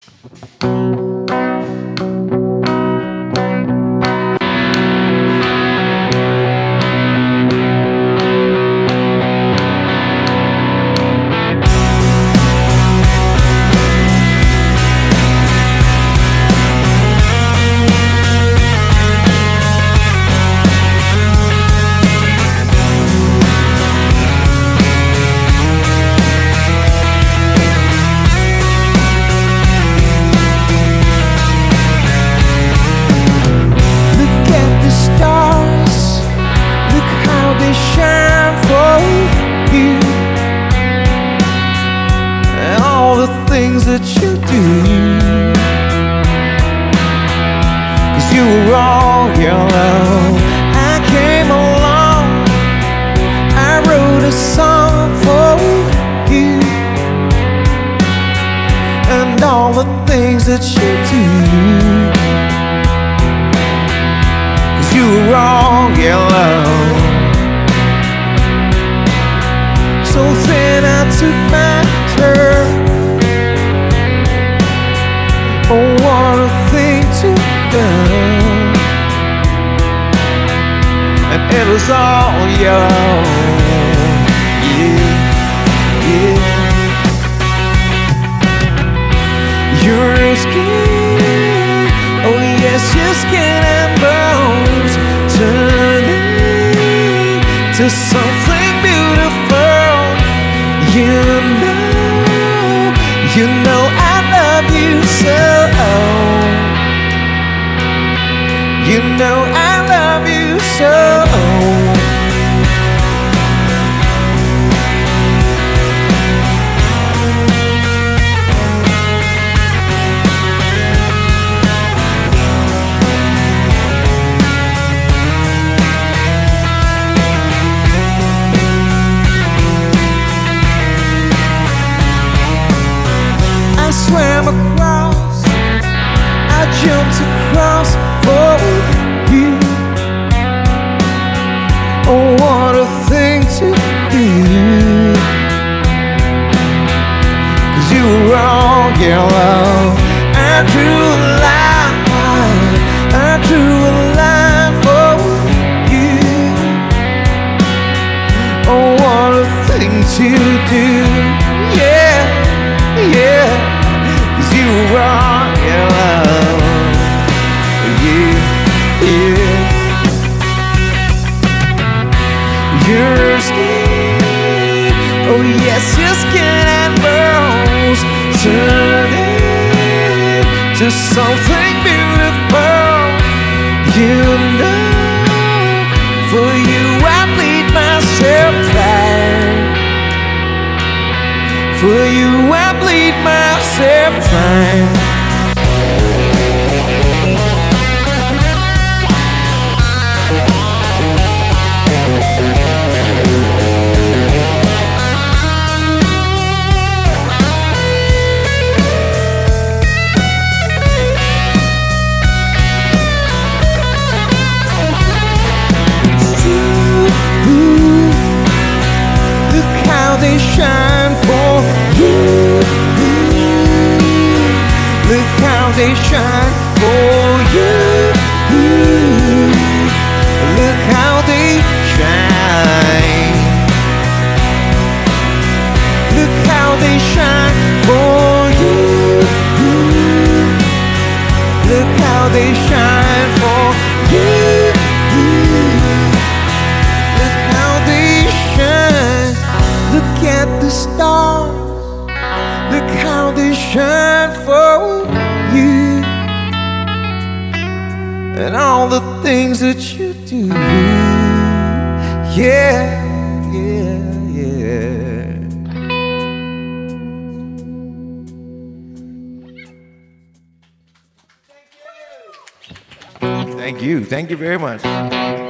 That you do, 'cause you were all yellow. I came along, I wrote a song for you, and all the things that you do, 'cause you were all yellow. So then I took my turn. Oh, what a thing to do. And it was all yellow. Yeah, yeah. Your skin, oh yes, your skin and bones turning to something beautiful. You know I love you so. You know I love you so. I swam across, I jumped across for you. Oh, what a thing to do, 'cause you were all yellow. I drew a line, I drew a line for you. Oh, what a thing to do, yeah, yeah. You were all yellow, yeah, yeah. Your skin, oh yes, your skin and bones turning to something beautiful. You know, for you I bleed myself dry. For you I bleed myself dry. Look how they shine for you. Look how they shine for you. Look how they shine. Look how they shine for you. Look how they shine for you. Look how they shine. Look at the stars. Look how they shine for you, and all the things that you do. Yeah, yeah, yeah. Thank you very much.